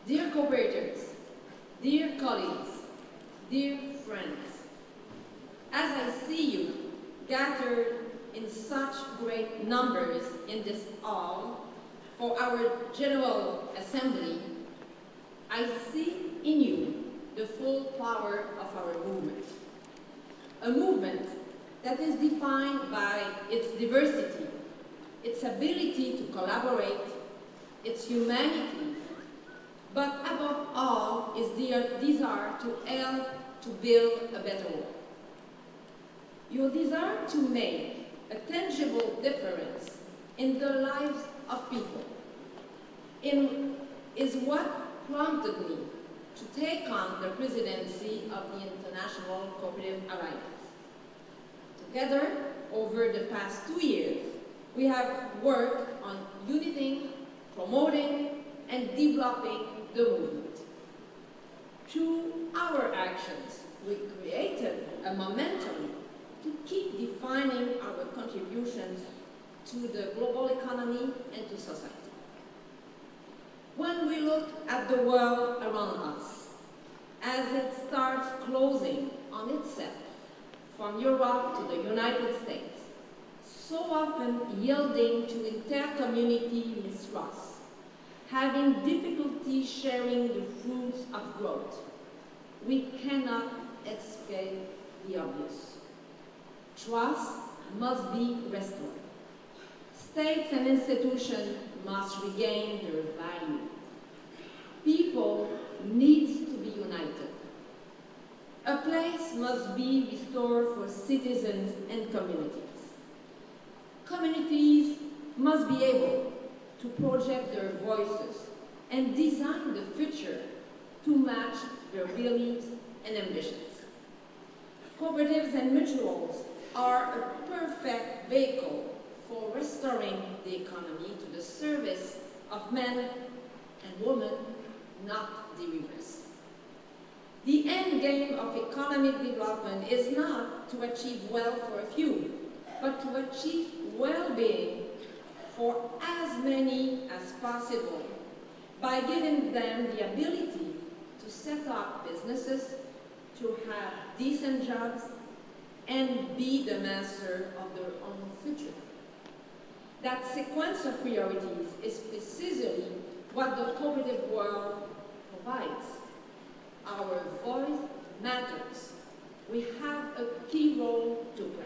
Dear cooperators, dear colleagues, dear friends, as I see you gathered in such great numbers in this hall for our General Assembly, I see in you the full power of our movement. A movement that is defined by its diversity, its ability to collaborate, its humanity, but above all is their desire to help to build a better world. Your desire to make a tangible difference in the lives of people is what prompted me to take on the presidency of the International Cooperative Alliance. Together, over the past 2 years, we have worked on uniting, promoting, and developing the movement. Through our actions, we created a momentum to keep defining our contributions to the global economy and to society. When we look at the world around us, as it starts closing on itself, from Europe to the United States, so often yielding to inter-community mistrust, having difficulty sharing the fruits of growth, we cannot escape the obvious. Trust must be restored. States and institutions must regain their value. People need to be united. A place must be restored for citizens and communities. Communities must be able to project their voices and design the future to match their beliefs and ambitions. Cooperatives and mutuals are a perfect vehicle for restoring the economy to the service of men and women, not the reverse. The end game of economic development is not to achieve wealth for a few, but to achieve well-being for as many as possible by giving them the ability to set up businesses, to have decent jobs, and be the master of their own future. That sequence of priorities is precisely what the cooperative world provides. Our voice matters. We have a key role to play.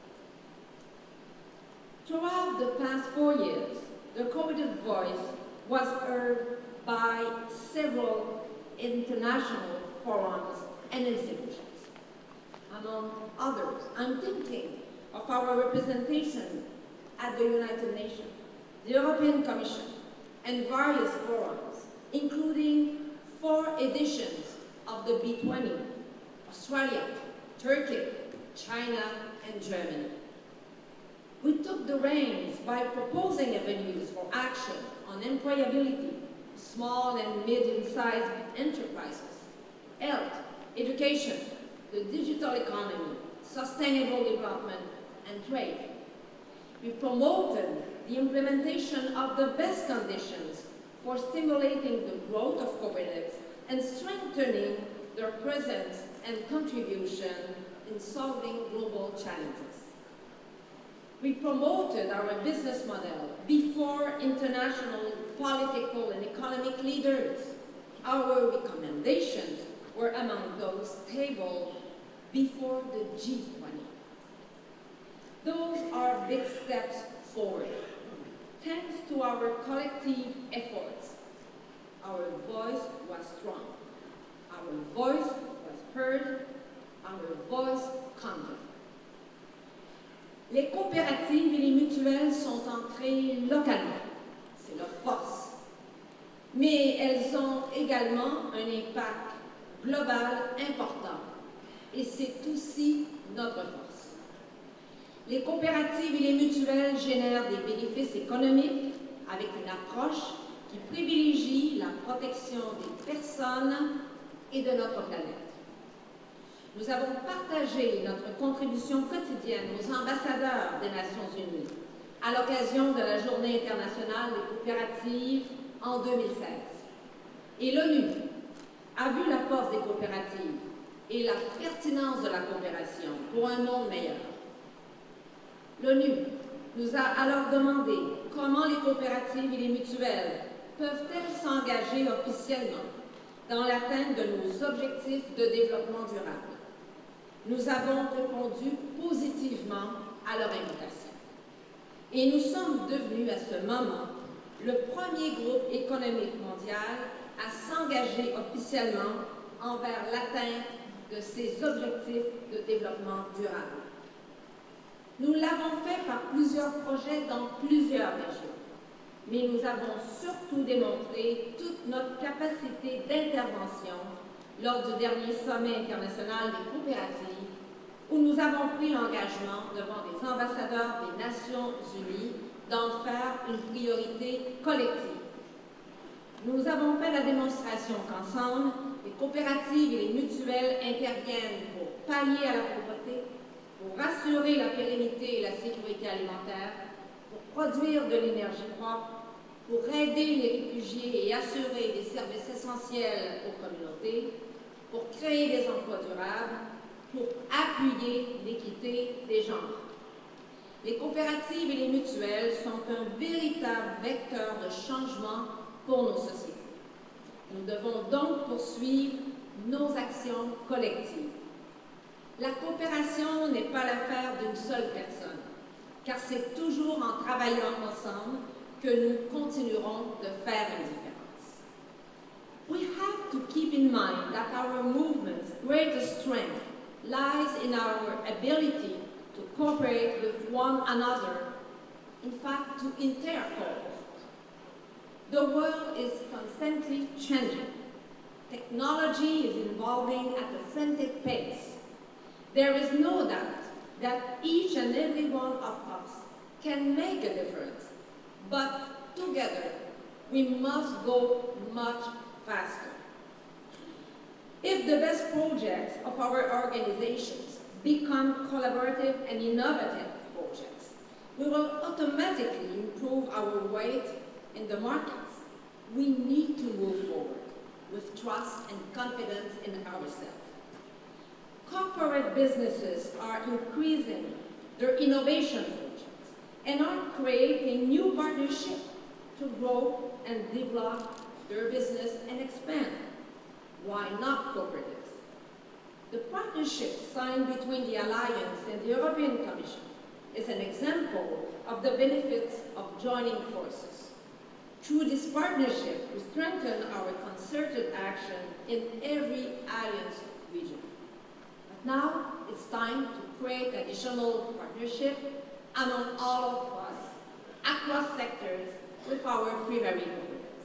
Throughout the past 4 years, the cooperative voice was heard by several international forums and institutions. Among others, I'm thinking of our representation at the United Nations, the European Commission, and various forums, including 4 editions of the B20, Australia, Turkey, China, and Germany. We took the reins by proposing avenues for action on employability, small and medium-sized enterprises, health, education, the digital economy, sustainable development, and trade. We promoted the implementation of the best conditions for stimulating the growth of cooperatives and strengthening their presence and contribution in solving global challenges. We promoted our business model before international political and economic leaders. Our recommendations were among those tabled before the G20. Those are big steps forward. Thanks to our collective efforts, our voice was strong, our voice was heard, our voice counted. Les coopératives et les mutuelles sont ancrées localement, c'est leur force. Mais elles ont également un impact global important, et c'est aussi notre force. Les coopératives et les mutuelles génèrent des bénéfices économiques avec une approche qui privilégie la protection des personnes et de notre planète. Nous avons partagé notre contribution quotidienne aux ambassadeurs des Nations Unies à l'occasion de la Journée internationale des coopératives en 2016. Et l'ONU a vu la force des coopératives et la pertinence de la coopération pour un monde meilleur. L'ONU nous a alors demandé comment les coopératives et les mutuelles peuvent-elles s'engager officiellement dans l'atteinte de nos objectifs de développement durable. Nous avons répondu positivement à leur invitation. Et nous sommes devenus à ce moment le premier groupe économique mondial à s'engager officiellement envers l'atteinte de ces objectifs de développement durable. Nous l'avons fait par plusieurs projets dans plusieurs régions, mais nous avons surtout démontré toute notre capacité d'intervention lors du dernier sommet international des coopératives, où nous avons pris l'engagement devant les ambassadeurs des Nations Unies d'en faire une priorité collective. Nous avons fait la démonstration qu'ensemble, les coopératives et les mutuelles interviennent pour pallier à la pauvreté, pour assurer la pérennité et la sécurité alimentaire, pour produire de l'énergie propre, pour aider les réfugiés et assurer des services essentiels aux communautés, pour créer des emplois durables, pour appuyer l'équité des genres. Les coopératives et les mutuelles sont un véritable vecteur de changement pour nos sociétés. Nous devons donc poursuivre nos actions collectives. La coopération n'est pas l'affaire d'une seule personne, car c'est toujours en travaillant ensemble que nous continuerons de faire une différence. We have to keep in mind that our movement's greatest strength lies in our ability to cooperate with one another, in fact, to intercooperate. The world is constantly changing. Technology is evolving at a frantic pace. There is no doubt that each and every one of us can make a difference, but together we must go much faster. If the best projects of our organizations become collaborative and innovative projects, we will automatically improve our weight in the markets. We need to move forward with trust and confidence in ourselves. Corporate businesses are increasing their innovation projects and are creating new partnerships to grow and develop their business and expand. Why not cooperatives? The partnership signed between the Alliance and the European Commission is an example of the benefits of joining forces. Through this partnership, we strengthen our concerted action in every Alliance region. But now it's time to create additional partnership among all of us across sectors with our primary cooperatives.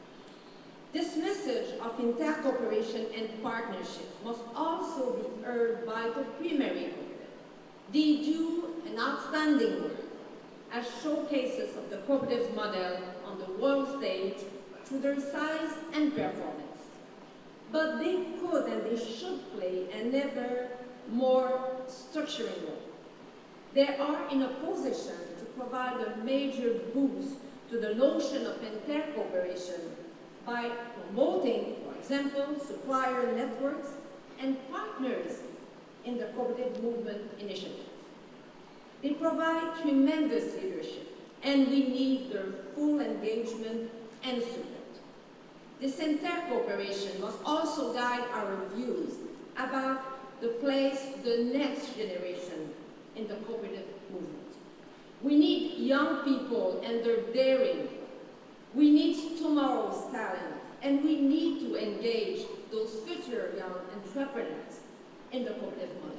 This message of intercooperation and partnership must also be heard by the primary cooperative. They do an outstanding work as showcases of the cooperative model on the world stage through their size and performance. But they could and they should play an ever more structuring role. They are in a position to provide a major boost to the notion of intercooperation by promoting, for example, supplier networks and partners in the cooperative movement initiative. They provide tremendous leadership, and we need their full engagement and support. This intercooperation must also guide our views about the place the next generation in the cooperative movement. We need young people and their daring. We need tomorrow's talent, and we need to engage those future young entrepreneurs in the cooperative model.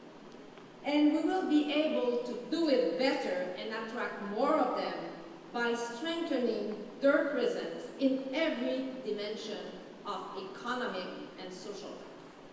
And we will be able to do it better and attract more of them by strengthening their presence in every dimension of economic and social life.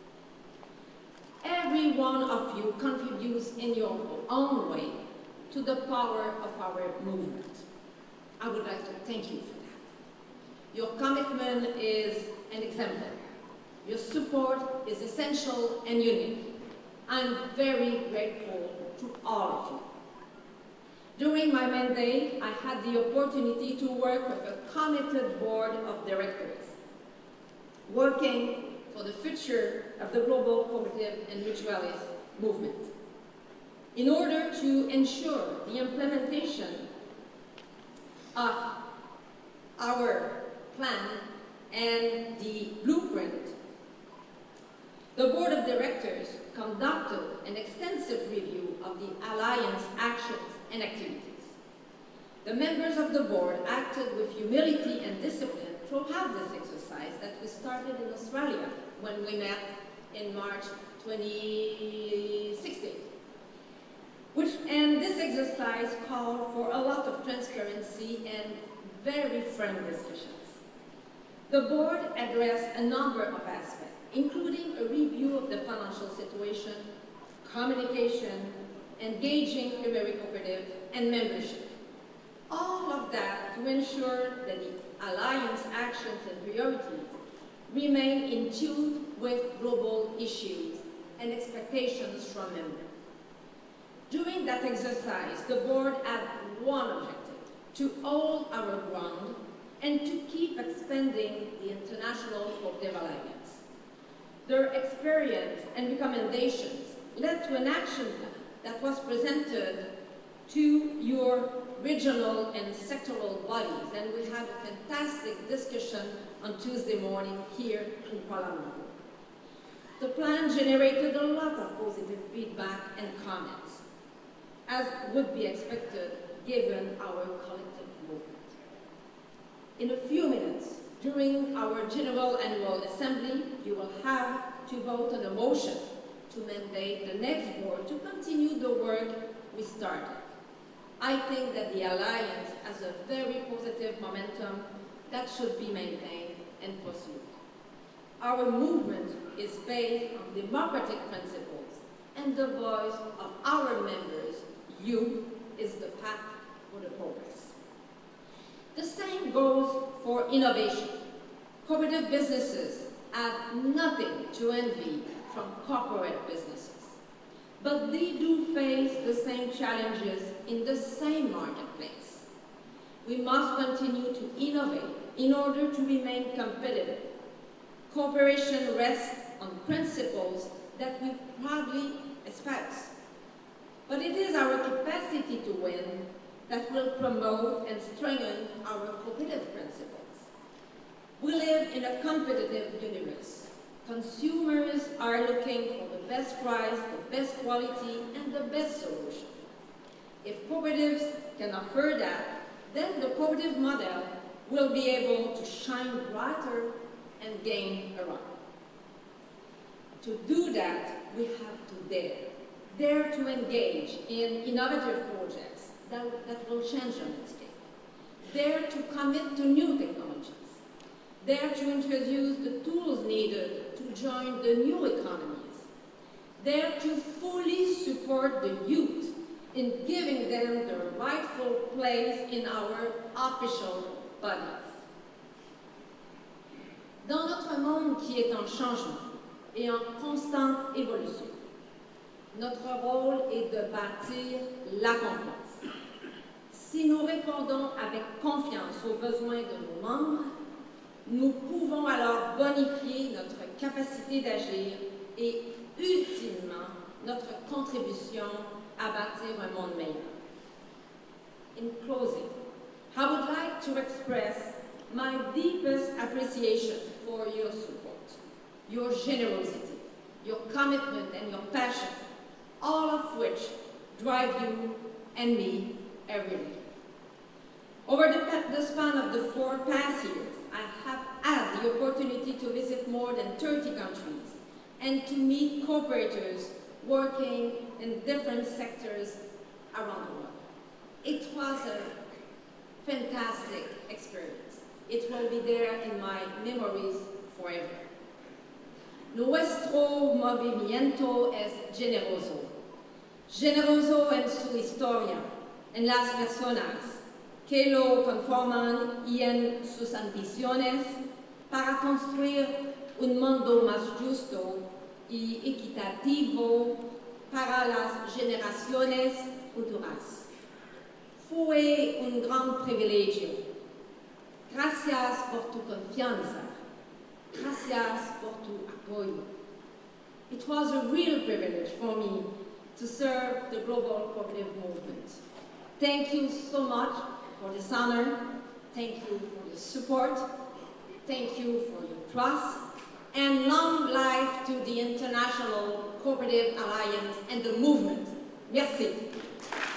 Every one of you contributes in your own way to the power of our movement. I would like to thank you for that. Your commitment is an example. Your support is essential and unique. I'm very grateful to all of you. During my mandate, I had the opportunity to work with a committed board of directors. working for the future of the global cooperative and mutualist movement. In order to ensure the implementation of our plan and the blueprint, the Board of Directors conducted an extensive review of the Alliance actions and activities. The members of the board acted with humility and discipline throughout this exercise that we started in Australia when we met in March 2016. And this exercise called for a lot of transparency and very frank discussions. The board addressed a number of aspects, including a review of the financial situation, communication, engaging Leroux cooperative, and membership. All of that to ensure that the Alliance actions and priorities remain in tune with global issues and expectations from members. During that exercise, the board had one objective: to hold our ground and to keep expanding the International Cooperative Alliance. Their experience and recommendations led to an action plan that was presented to your regional and sectoral bodies, and we had a fantastic discussion on Tuesday morning here in Kuala Lumpur. The plan generated a lot of positive feedback and comments, as would be expected given our collective movement. In a few minutes, during our General Annual Assembly, you will have to vote on a motion to mandate the next board to continue the work we started. I think that the Alliance has a very positive momentum that should be maintained and pursued. Our movement is based on democratic principles, and the voice of our members, you, is the path for the progress. The same goes for innovation. Cooperative businesses have nothing to envy from corporate businesses, but they do face the same challenges in the same marketplace. We must continue to innovate in order to remain competitive. Cooperation rests on principles that we proudly espouse, but it is our capacity to win that will promote and strengthen our cooperative principles. We live in a competitive universe. Consumers are looking for the best price, the best quality, and the best solution. If cooperatives can offer that, then the cooperative model will be able to shine brighter and gain a run. To do that, we have to dare to engage in innovative projects that will change the landscape. Dare to commit to new technologies. Dare to introduce the tools needed to join the new economies. Dare to fully support the youth in giving them their rightful place in our official bodies. Dans notre monde qui est en changement et en constante évolution, notre rôle est de bâtir la confiance. Si nous répondons avec confiance aux besoins de nos membres, nous pouvons alors bonifier notre capacité d'agir et, ultimement, notre contribution à bâtir un monde meilleur. In closing, I would like to express my deepest appreciation for your support, your generosity, your commitment, and your passion, all of which drive you and me every day. Over the span of the 4 past years, I have had the opportunity to visit more than 30 countries and to meet cooperators working in different sectors around the world. It was a fantastic experience. It will be there in my memories forever. Nuestro movimiento es generoso. Generoso en su historia, en las personas que lo conforman y en sus ambiciones para construir un mundo más justo y equitativo para las generaciones futuras. Fue un gran privilegio. Gracias por tu confianza. Gracias por tu apoyo. It was a real privilege for me to serve the global cooperative movement. Thank you so much for this honor. Thank you for your support. Thank you for your trust. And long life to the International Cooperative Alliance and the movement. Merci.